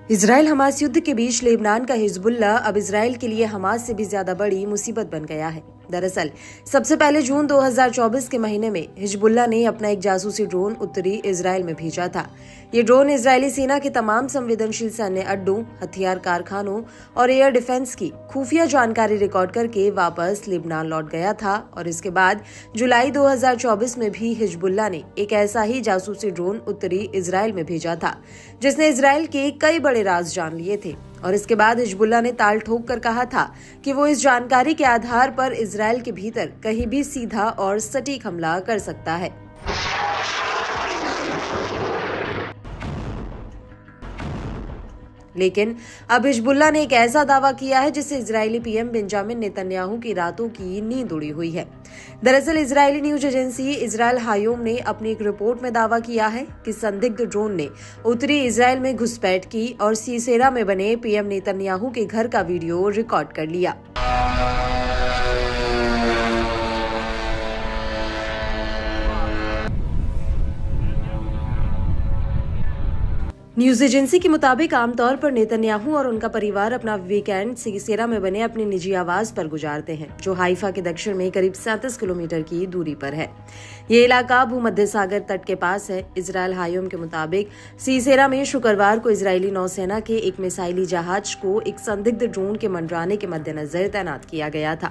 Israel Hamas युद्ध के बीच लेबनान का हिजबुल्ला अब इजराइल के लिए हमास से भी ज्यादा बड़ी मुसीबत बन गया है। दरअसल सबसे पहले जून 2024 के महीने में हिजबुल्ला ने अपना एक जासूसी ड्रोन उत्तरी इजराइल में भेजा था। ये ड्रोन इजरायली सेना के तमाम संवेदनशील सैन्य अड्डों, हथियार कारखानों और एयर डिफेंस की खुफिया जानकारी रिकॉर्ड करके वापस लेबनान लौट गया था। और इसके बाद जुलाई 2024 में भी हिजबुल्ला ने एक ऐसा ही जासूसी ड्रोन उत्तरी इजराइल में भेजा था, जिसने इजराइल के कई बड़े राज जान लिए थे। और इसके बाद हिजबुल्ला ने ताल ठोक कर कहा था कि वो इस जानकारी के आधार पर इजराइल के भीतर कहीं भी सीधा और सटीक हमला कर सकता है। लेकिन अब हिजबुल्ला ने एक ऐसा दावा किया है जिससे इजरायली पीएम बेंजामिन नेतन्याहू की रातों की नींद उड़ी हुई है। दरअसल Israeli news agency Israel Hayom ने अपनी एक रिपोर्ट में दावा किया है कि संदिग्ध ड्रोन ने उत्तरी इजरायल में घुसपैठ की और सीसेरा में बने पीएम नेतन्याहू के घर का वीडियो रिकॉर्ड कर लिया। न्यूज एजेंसी के मुताबिक आमतौर पर नेतन्याहू और उनका परिवार अपना वीकेंड सीसेरा में बने अपने निजी आवास पर गुजारते हैं, जो हाइफा के दक्षिण में करीब 37 किलोमीटर की दूरी पर है। ये इलाका भूमध्य सागर तट के पास है। इजरायल हायोम के मुताबिक सीसेरा में शुक्रवार को इजरायली नौसेना के एक मिसाइली जहाज को एक संदिग्ध ड्रोन के मंडराने के मद्देनजर तैनात किया गया था।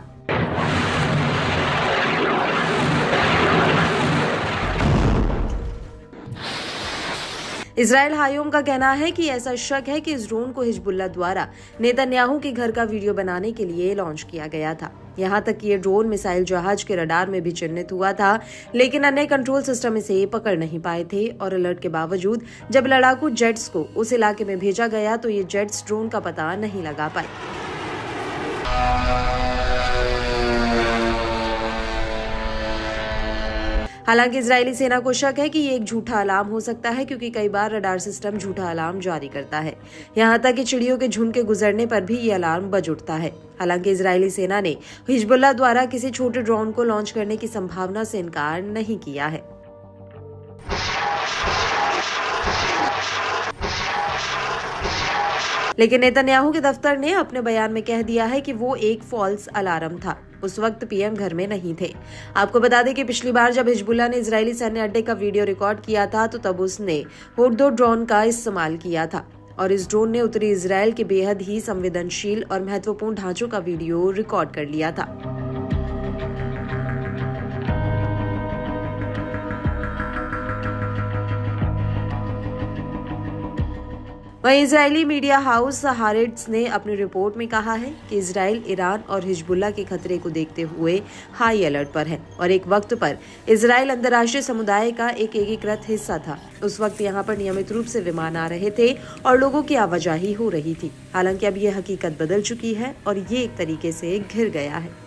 इजरायल हायोम का कहना है कि ऐसा शक है कि इस ड्रोन को हिजबुल्ला द्वारा नेतन्याहू के घर का वीडियो बनाने के लिए लॉन्च किया गया था। यहां तक कि ये ड्रोन मिसाइल जहाज के रडार में भी चिन्हित हुआ था, लेकिन अन्य कंट्रोल सिस्टम इसे पकड़ नहीं पाए थे। और अलर्ट के बावजूद जब लड़ाकू जेट्स को उस इलाके में भेजा गया तो ये जेट्स ड्रोन का पता नहीं लगा पाए। हालांकि इजरायली सेना को शक है कि ये एक झूठा अलार्म हो सकता है, क्योंकि कई बार रडार सिस्टम झूठा अलार्म जारी करता है। यहां तक कि चिड़ियों के झुंड के गुजरने पर भी ये अलार्म बज उठता है। हालांकि इजरायली सेना ने हिजबुल्ला द्वारा किसी छोटे ड्रोन को लॉन्च करने की संभावना से इनकार नहीं किया है। लेकिन नेतन्याहू के दफ्तर ने अपने बयान में कह दिया है कि वो एक फॉल्स अलार्म था। उस वक्त पीएम घर में नहीं थे। आपको बता दें कि पिछली बार जब हिजबुल्ला ने इजरायली सैन्य अड्डे का वीडियो रिकॉर्ड किया था तो तब उसने हुड-दो ड्रोन का इस्तेमाल किया था और इस ड्रोन ने उत्तरी इजरायल के बेहद ही संवेदनशील और महत्वपूर्ण ढांचों का वीडियो रिकॉर्ड कर लिया था। वहीं इजरायली मीडिया हाउस हारेट्स ने अपनी रिपोर्ट में कहा है कि इजराइल ईरान और हिजबुल्ला के खतरे को देखते हुए हाई अलर्ट पर है और एक वक्त पर इजराइल अंतर्राष्ट्रीय समुदाय का एक एकीकृत हिस्सा था। उस वक्त यहां पर नियमित रूप से विमान आ रहे थे और लोगों की आवाजाही हो रही थी। हालांकि अब ये हकीकत बदल चुकी है और ये एक तरीके से घिर गया है।